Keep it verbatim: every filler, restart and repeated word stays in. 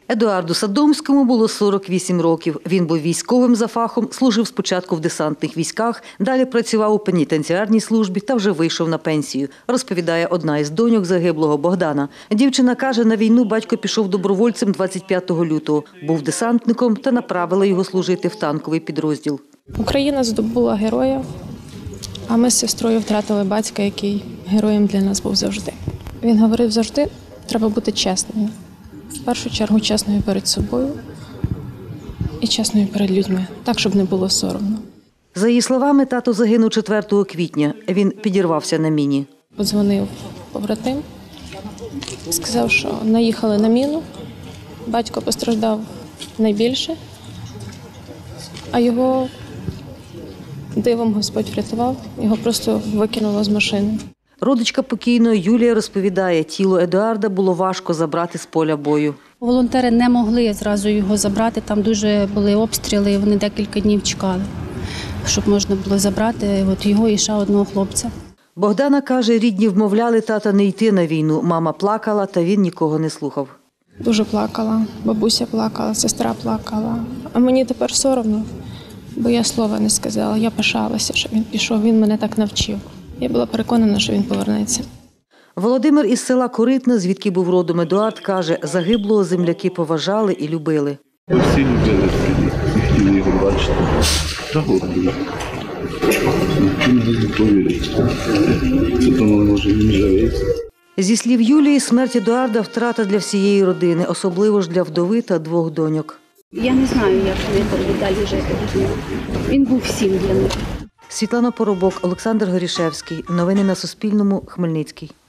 Едуарду Садомському було сорок вісім років. Він був військовим за фахом, служив спочатку в десантних військах, далі працював у пенітенціарній службі та вже вийшов на пенсію, розповідає одна із доньок загиблого Богдана. Дівчина каже, на війну батько пішов добровольцем двадцять п'ятого лютого, був десантником та направила його служити в танковий підрозділ. Україна здобула героя, а ми з сестрою втратили батька, який героєм для нас був завжди. Він говорив завжди, треба бути чесною. В першу чергу чесною перед собою і чесною перед людьми, так, щоб не було соромно. За її словами, тато загинув четвертого квітня. Він підірвався на міні. Подзвонив побратим, сказав, що наїхали на міну, батько постраждав найбільше, а його дивом Господь врятував, його просто викинуло з машини. Родичка покійної Юлія розповідає, тіло Едуарда було важко забрати з поля бою. Волонтери не могли зразу його забрати, там дуже були обстріли, вони декілька днів чекали, щоб можна було забрати от його і ще одного хлопця. Богдана каже, рідні вмовляли тата не йти на війну. Мама плакала, та він нікого не слухав. Дуже плакала, бабуся плакала, сестра плакала. А мені тепер соромно, бо я слова не сказала, я пишалася, що він пішов, він мене так навчив. Я була переконана, що він повернеться. Володимир із села Коритна, звідки був родом Едуард, каже, загиблого земляки поважали і любили. Всі любили, всі хотіли його бачити. Та гордили. Ніхто не повірить. Це тому, може, він живий. Зі слів Юлії, смерть Едуарда – втрата для всієї родини, особливо ж для вдови та двох доньок. Я не знаю, як вони будуть далі жити. Він був всім для них. Світлана Поробок, Олександр Горішевський. Новини на Суспільному. Хмельницький.